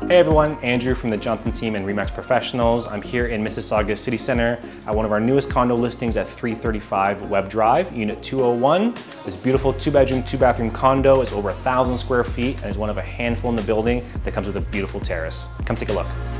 Hey everyone, Andrew from the Johnson team and Remax Professionals. I'm here in Mississauga City Centre at one of our newest condo listings at 335 Webb Drive, Unit 201. This beautiful 2-bedroom, 2-bathroom condo is over 1,000 square feet and is one of a handful in the building that comes with a beautiful terrace. Come take a look.